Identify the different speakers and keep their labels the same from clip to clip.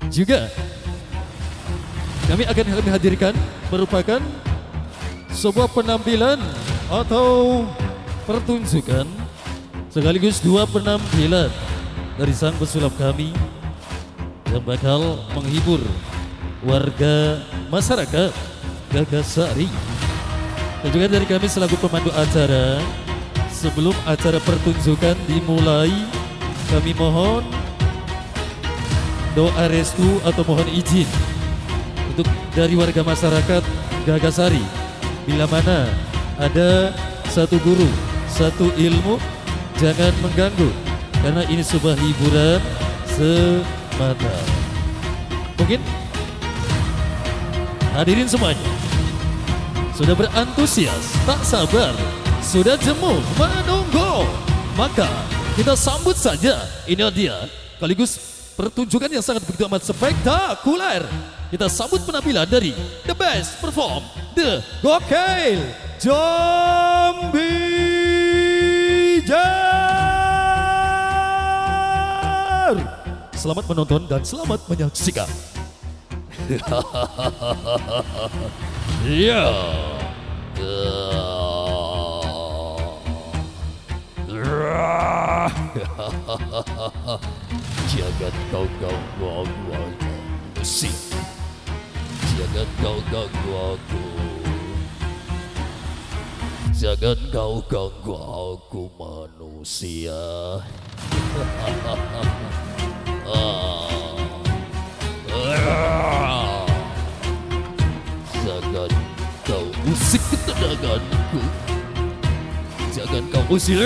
Speaker 1: Juga kami akan hadirkan merupakan sebuah penampilan atau pertunjukan sekaligus dua penampilan dari sang pesulap kami yang bakal menghibur warga masyarakat Gagasari. Dan juga dari kami selaku pemandu acara, sebelum acara pertunjukan dimulai, kami mohon doa restu atau mohon izin untuk dari warga masyarakat Gagasari. Bila mana ada satu guru, satu ilmu, jangan mengganggu, karena ini sebuah hiburan semata. Mungkin hadirin semuanya sudah berantusias, tak sabar, sudah jemu menunggu. Maka kita sambut saja, ini dia sekaligus pertunjukan yang sangat begitu amat spektakuler. Kita sambut penampilan dari The Best Perform, The Gokil Jambi Jar. Selamat menonton dan selamat menyaksikan. Ya. Jangan kau ganggu aku, musik. Jangan kau ganggu aku. Jangan kau ganggu aku, manusia. Jangan kau usik ketenaganku. Jangan kau usik.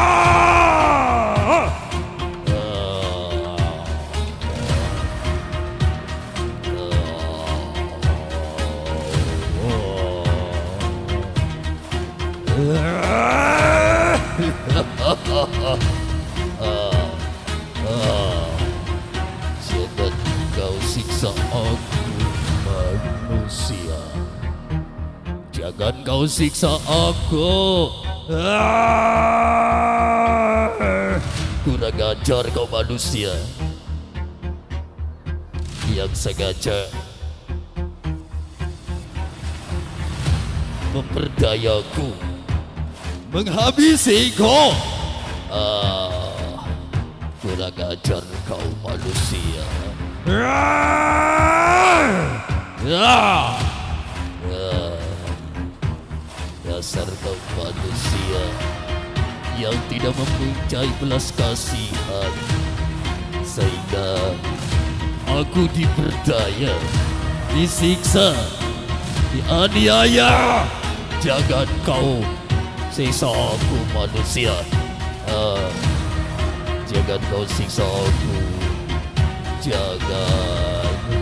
Speaker 1: Jangan kau siksa aku, manusia. Jangan kau siksa aku. Kurang ajar kau manusia yang sengaja memperdayaku, menghabisiku. Kurang ajar kau manusia. Dasar kau manusia yang tidak mempunyai belas kasihan, sehingga aku diperdaya, disiksa, dianiaya. Jangan kau siksa aku, manusia. Jangan kau siksa aku. Jangan.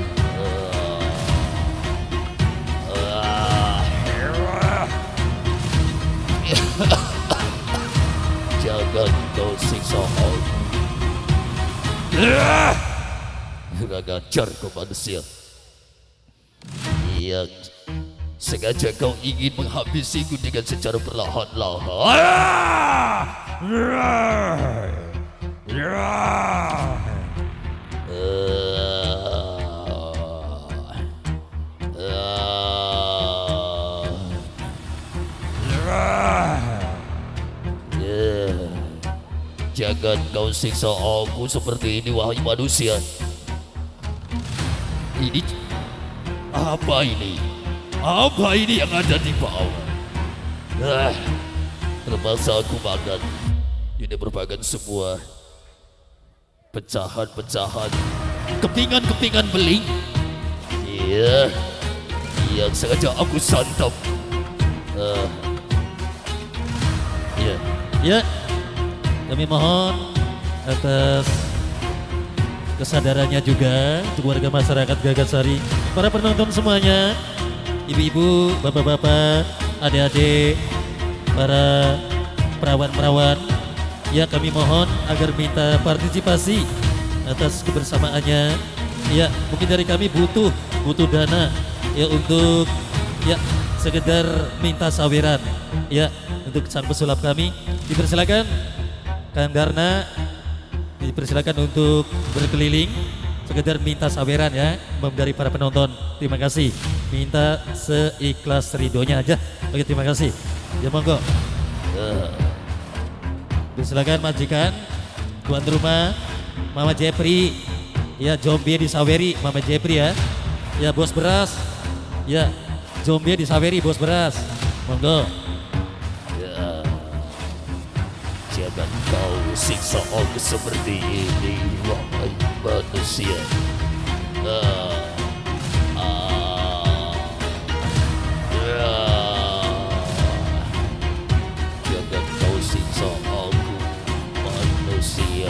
Speaker 1: Jangan kau siksa aku. Kurang ajar kau manusia yang sengaja kau ingin menghabisiku dengan secara perlahan-lahan. Jangan kau siksa aku seperti ini, wahai manusia. Ini apa ini? Apa ini yang ada di bawah? Terpaksa aku makan. Ini merupakan sebuah pecahan-pecahan, kepingan-kepingan beling. Iya, yang sengaja aku santap. Ya, kami mohon atas kesadarannya juga untuk warga masyarakat Gagasari, para penonton semuanya, ibu-ibu, bapak-bapak, adik-adik, para perawan-perawan. Ya, kami mohon agar minta partisipasi atas kebersamaannya. Ya, mungkin dari kami butuh dana ya untuk ya sekedar minta saweran ya untuk sang pesulap kami. Dipersilakan Kang Darna, dipersilakan untuk berkeliling sekedar minta saweran ya dari para penonton. Terima kasih. Minta seikhlas ridhonya aja. Oke, terima kasih. Ya monggo. Silakan majikan, tuan rumah, Mama Jepri, ya Jombie disaweri Mama Jepri ya. Ya bos beras, ya Jombie disaweri bos beras. Monggo.
Speaker 2: Ya, jangan kau siksa aku seperti ini, wahai manusia. Jangan kau siksa aku, manusia.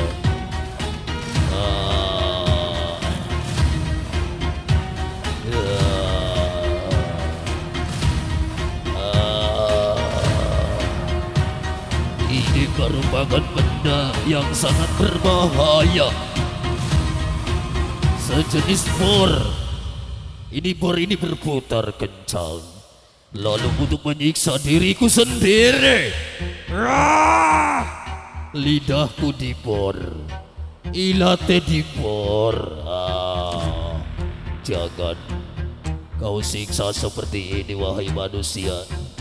Speaker 2: Ini merupakan benda yang sangat berbahaya, sejenis bor. Bor ini berputar kencang, lalu untuk menyiksa diriku sendiri. Lidahku dibor, ilate dibor. Jangan kau siksa seperti ini, wahai manusia.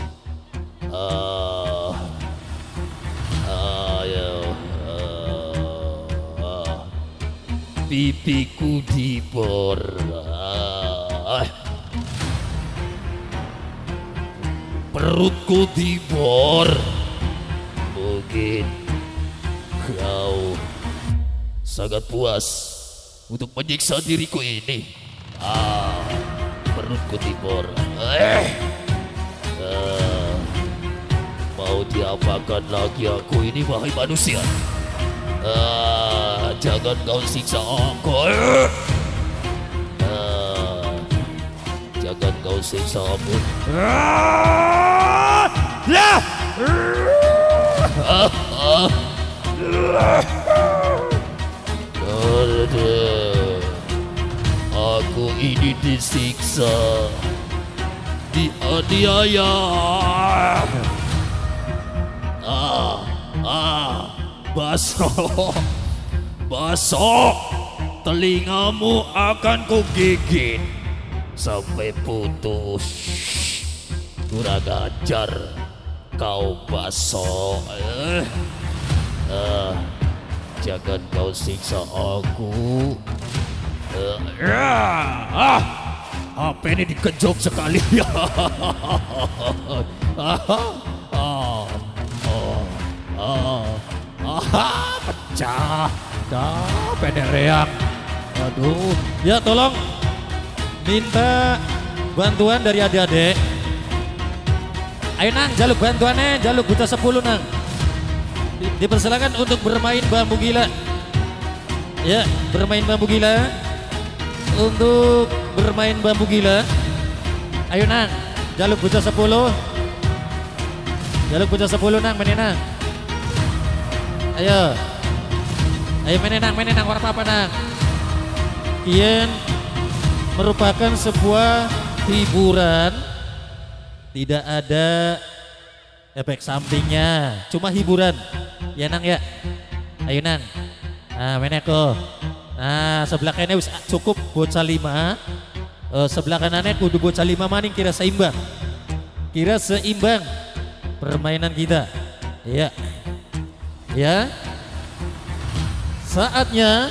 Speaker 2: Pipiku dibor, perutku dibor. Mungkin kau sangat puas untuk menyiksa diriku ini. Perutku dibor. Mau diapakan lagi aku ini, wahai manusia? Jangan kau siksa aku. Jangan kau siksa aku. Aku ini disiksa, dianiaya. Basok, telingamu akan kugigit sampai putus. Kurang ajar kau, basok. Jangan kau siksa aku. HP ini dikejok sekali. Pecah. Penereang.
Speaker 1: Aduh, ya tolong minta bantuan dari adik-adik. Ayo nang, jaluk bantuannya, jaluk buta 10 nang. Dipersilakan untuk bermain bambu gila. Ya, bermain bambu gila. Untuk bermain bambu gila. Ayo nang, jaluk buta 10. Jaluk buta 10 nang, menenang. Ayo. Ayo menenang apa nang. Kian merupakan sebuah hiburan, tidak ada efek sampingnya, cuma hiburan ya nang ya. Ayo nang, meneko. Sebelah kanan cukup bocah 5, sebelah kanannya kudu bocah 5 maning, kira seimbang permainan kita ya. Ya, saatnya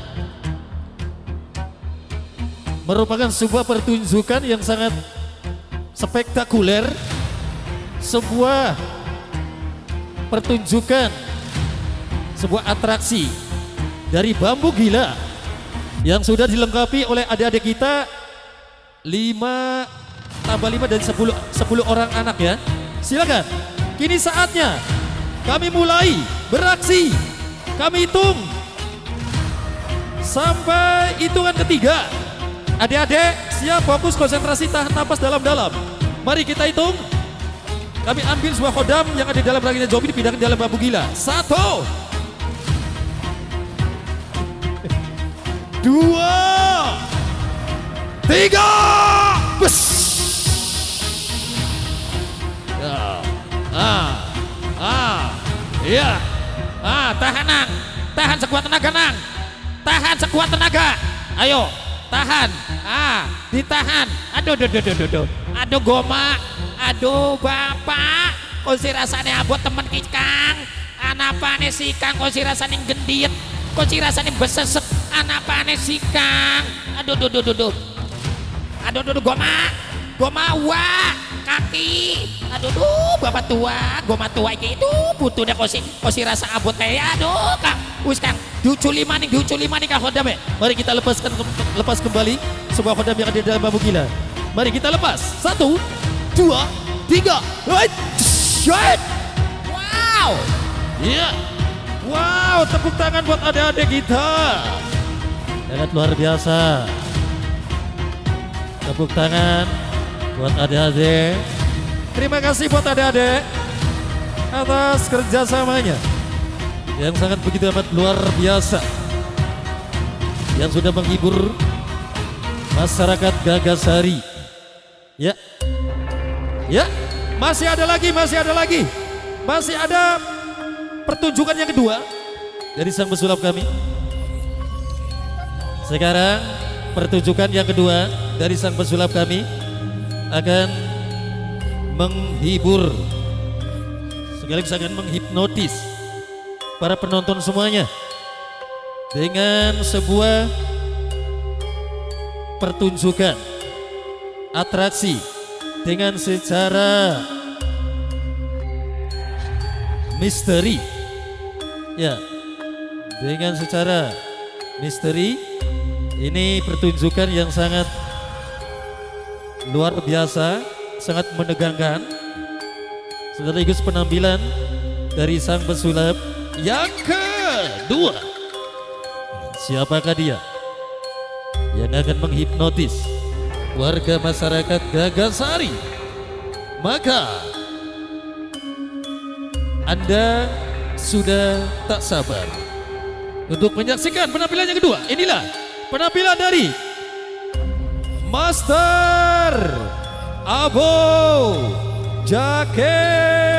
Speaker 1: merupakan sebuah pertunjukan yang sangat spektakuler, sebuah pertunjukan, sebuah atraksi dari bambu gila yang sudah dilengkapi oleh adik-adik kita 5 tambah 5 dan 10 orang anak ya. Silakan, kini saatnya kami mulai beraksi. Kami hitung sampai hitungan ketiga. Adik-adik siap, fokus, konsentrasi, tahan napas dalam-dalam. Mari kita hitung. Kami ambil sebuah kodam yang ada di dalam raginya Jombie, dipindahkan di dalam bambu gila. 1 2 3 bus. Tahan nang, tahan sekuat tenaga nang, tahan sekuat tenaga.
Speaker 3: Ayo, tahan. Ditahan. Aduh Goma. Aduh Bapak. Kok si rasanya abot temen kikang. Anapane si Kang, kok si rasanya gendit. Kok si rasanya besesek. Anapane si Kang. Aduh. Aduh Goma wah kaki. Aduh Bapak tua. Goma tua itu butuhnya kok si rasa abot kayak. Aduh Kang. Wis Kang. Diuculi maning Kang Hodam ya.
Speaker 1: Mari kita lepas kembali sebuah kodam yang ada di dalam bambu gila. Mari kita lepas. 1, 2, 3.
Speaker 3: Wow.
Speaker 1: Iya. Wow, tepuk tangan buat adik-adik kita. Sangat luar biasa. Tepuk tangan buat adik-adik. Terima kasih buat adik-adik atas kerjasamanya yang sangat begitu amat luar biasa, yang sudah menghibur masyarakat Gagasari. Ya, masih ada lagi, masih ada pertunjukan yang kedua dari sang pesulap kami. Sekarang pertunjukan yang kedua dari sang pesulap kami akan menghibur sekaligus akan menghipnotis para penonton semuanya dengan sebuah pertunjukan atraksi dengan secara misteri. Ya, dengan secara misteri. Ini pertunjukan yang sangat luar biasa, sangat menegangkan, sekaligus penampilan dari sang pesulap yang kedua. Siapakah dia yang akan menghipnotis warga masyarakat Gagasari? Maka Anda sudah tak sabar untuk menyaksikan penampilan yang kedua. Inilah penampilan dari Master Abu Jaki,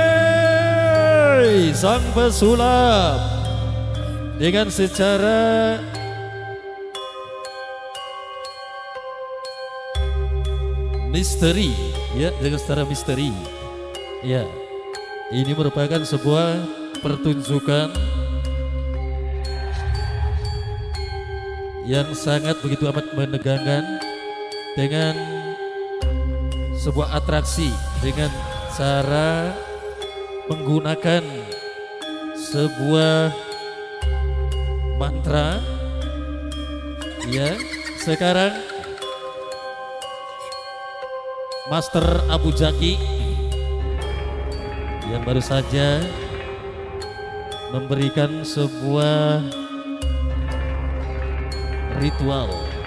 Speaker 1: sang pesulap dengan secara misteri, ya, dengan secara misteri. Ya, ini merupakan sebuah pertunjukan yang sangat begitu amat menegangkan dengan sebuah atraksi dengan cara menggunakan sebuah mantra. Ya, sekarang Master Abu Jaki yang baru saja memberikan sebuah ritual.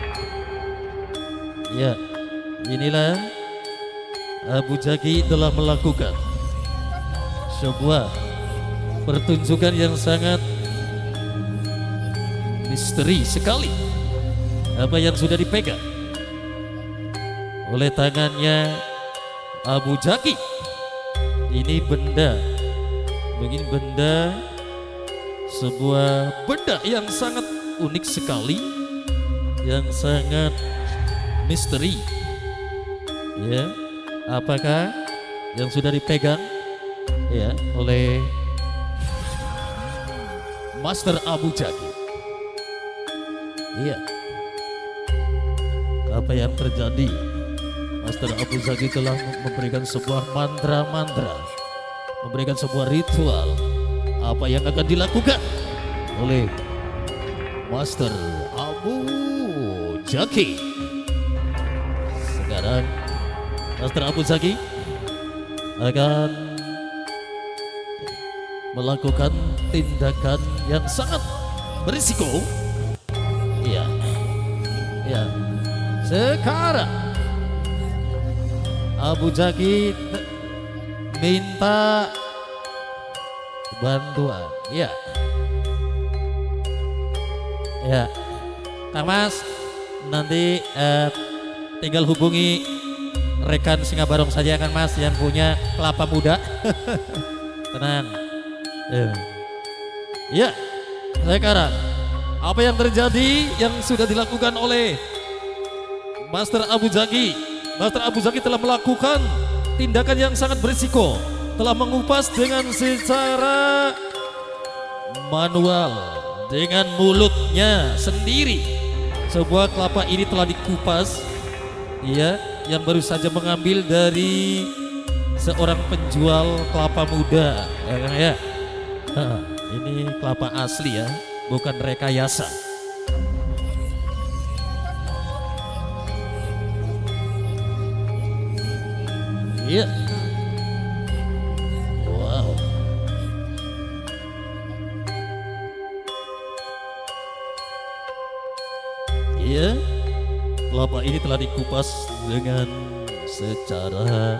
Speaker 1: Ya, inilah Abu Jaki telah melakukan sebuah pertunjukan yang sangat misteri sekali. Apa yang sudah dipegang oleh tangannya Abu Jaki ini benda, mungkin benda, sebuah benda yang sangat unik sekali, yang sangat misteri. Ya, apakah yang sudah dipegang ya oleh Master Abu Jaki? Iya, apa yang terjadi? Master Abu Jaki telah memberikan sebuah mantra-mantra, memberikan sebuah ritual. Apa yang akan dilakukan oleh Master Abu Jaki? Sekarang Master Abu Jaki akan melakukan tindakan yang sangat berisiko. Iya, ya. Sekarang Abu Jaki minta bantuan. Ya, ya, Kang Mas, nanti tinggal hubungi rekan Singabarong saja kan Mas, yang punya kelapa muda. Tenang. Ya, sekarang Apa yang terjadi yang sudah dilakukan oleh Master Abu Jaki? Master Abu Jaki telah melakukan tindakan yang sangat berisiko, telah mengupas dengan secara manual dengan mulutnya sendiri. Sebuah kelapa ini telah dikupas, ya, yang baru saja mengambil dari seorang penjual kelapa muda, ya kan ya. Ini kelapa asli ya, bukan rekayasa. Iya. Wow. Iya. Kelapa ini telah dikupas dengan secara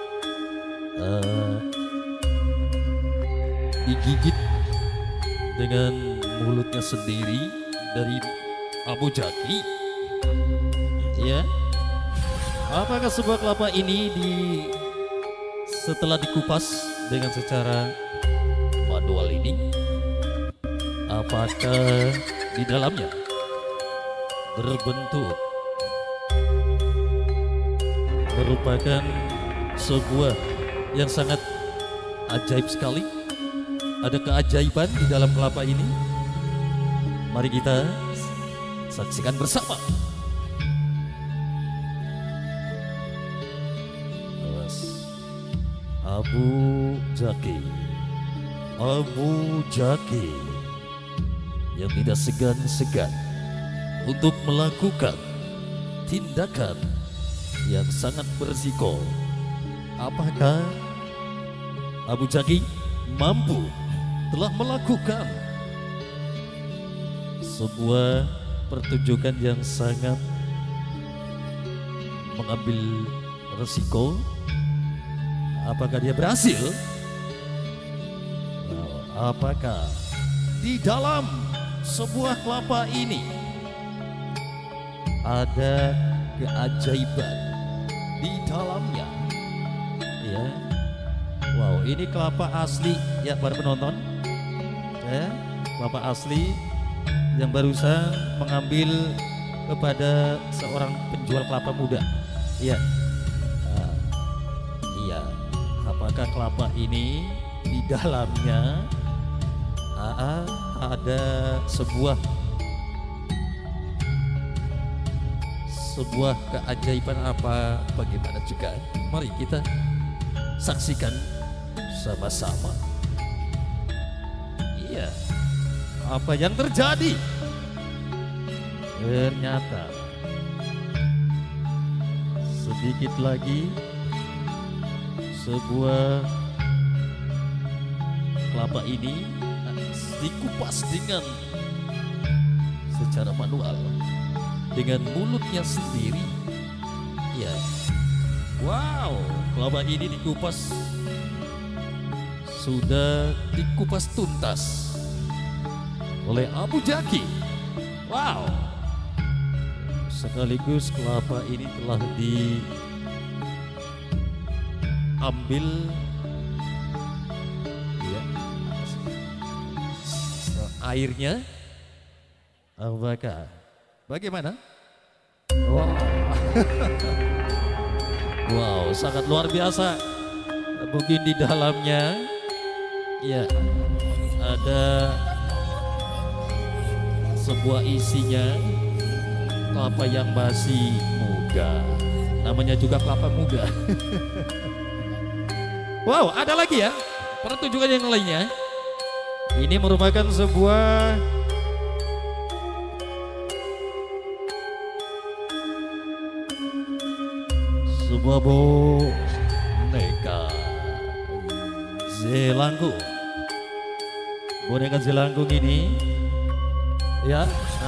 Speaker 1: digigit dengan mulutnya sendiri dari Abu Jaki. Ya. Apakah sebuah kelapa ini setelah dikupas dengan secara manual ini, apakah di dalamnya berbentuk merupakan sebuah yang sangat ajaib sekali? Ada keajaiban di dalam kelapa ini. Mari kita saksikan bersama. Abu Jaki yang tidak segan-segan untuk melakukan tindakan yang sangat berisiko. Apakah Abu Jaki mampu telah melakukan sebuah pertunjukan yang sangat mengambil resiko? Apakah dia berhasil? Apakah di dalam sebuah kelapa ini ada keajaiban di dalamnya? Ya. Wow, ini kelapa asli ya para penonton. Ya, kelapa asli yang barusan mengambil kepada seorang penjual kelapa muda. Iya. Iya. Apakah kelapa ini di dalamnya ada sebuah keajaiban apa bagaimana juga? Mari kita saksikan sama-sama. Iya, apa yang terjadi? Ternyata sedikit lagi sebuah kelapa ini dikupas dengan secara manual dengan mulutnya sendiri. Ya, wow, kelapa ini dikupas, sudah dikupas tuntas oleh Abu Jaki. Wow, sekaligus kelapa ini telah diambil ya, airnya. Apakah bagaimana? Wow. Wow, sangat luar biasa. Mungkin di dalamnya ya ada sebuah isinya kelapa yang masih muda. Namanya juga kelapa muda. Wow, ada lagi ya pertunjukan yang lainnya. Ini merupakan sebuah boneka jelangkung. Boneka jelangkung ini ya.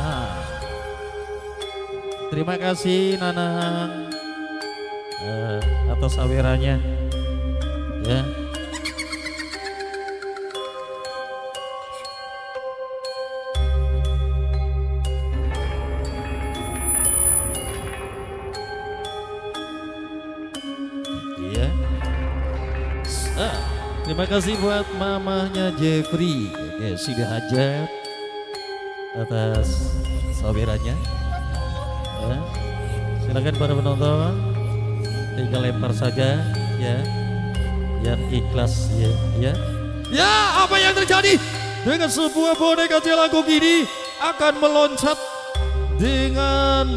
Speaker 1: Terima kasih Nanang atas sawerannya ya. Iya. Terima kasih buat mamahnya Jeffrey, Sidi Hajat. atas sawerannya. Ya. Silakan para penonton, tinggal lempar saja ya, yang ikhlas ya. Ya, ya apa yang terjadi dengan sebuah boneka jelangkung ini akan meloncat dengan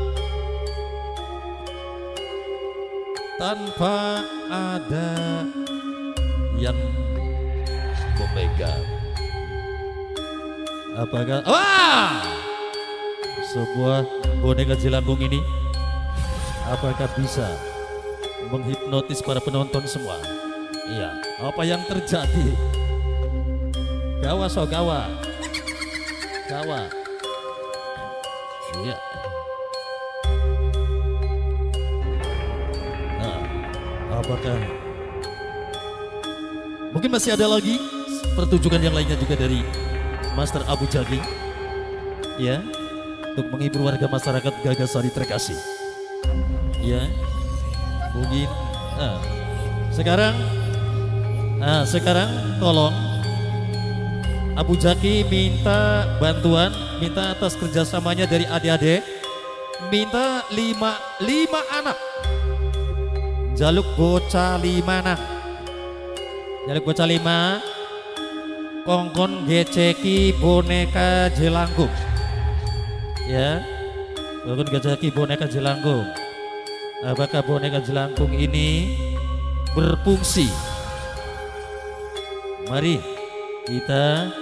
Speaker 1: tanpa ada yang memegang. Apakah sebuah boneka jelangkung ini apakah bisa menghipnotis para penonton semua? Iya, apa yang terjadi? Gawat, so gawat. Gawat. Iya. Nah, apakah mungkin masih ada lagi pertunjukan yang lainnya juga dari Master Abu Jaki ya, untuk menghibur warga masyarakat Gagasari terkasih ya. Mungkin sekarang tolong Abu Jaki minta bantuan, minta atas kerjasamanya dari adik-adik, minta lima anak jaluk bocah 5 anak, jaluk bocah 5 kongkon geceki boneka jelangkung ya, kongkon geceki boneka jelangkung. Apakah boneka jelangkung ini berfungsi? Mari kita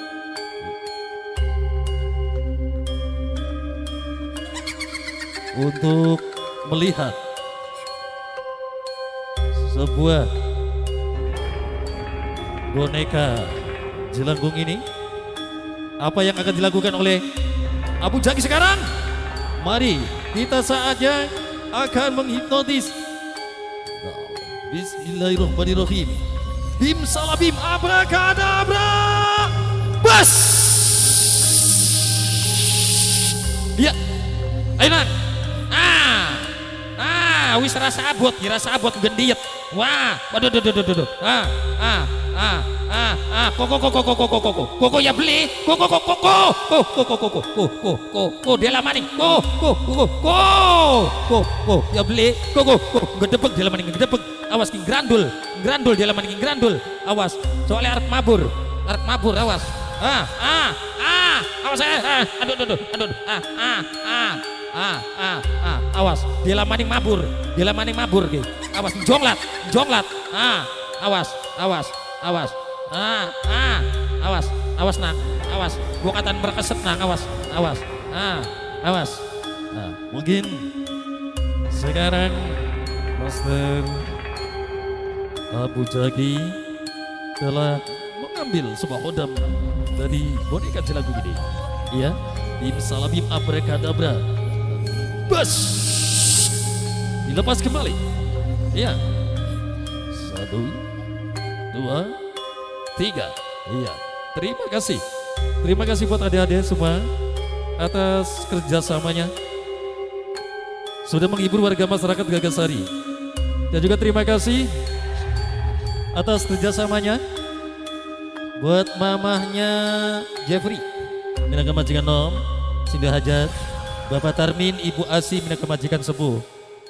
Speaker 1: untuk melihat sebuah boneka jelangkung ini, apa yang akan dilakukan oleh Abu Jaki sekarang. Mari kita saatnya akan menghipnotis. Bismillahirrahmanirrahim. Bim salabim abrakadabra. Bas. Ya. Ayo nan. Wis rasa abot, gendiet. Wah, waduh. Koko ya beli, koko dia lamaning, ya beli, gedebek dia lamaning, gedebek, awas king grandul dia lamaning, grandul, awas, soalnya arep mabur, awas, awas, aduh, awas, dia lamaning mabur, awas, jonglat, awas nang, awas, gua kataan berkeset nang, awas. Nah, mungkin sekarang Master Abu Jaki telah mengambil sebuah hodam dari boneka jelangkung ini. Ya, bim salabim abrakadabra. Bas, dilepas kembali. Ya, 1, 2, 3. Iya, terima kasih buat adik-adik semua atas kerjasamanya sudah menghibur warga masyarakat Gagasari, dan juga terima kasih atas kerjasamanya buat mamahnya Jeffrey minangka majikan nom Sinda Hajat, Bapak Tarmin, Ibu Asi minangka majikan sepuh.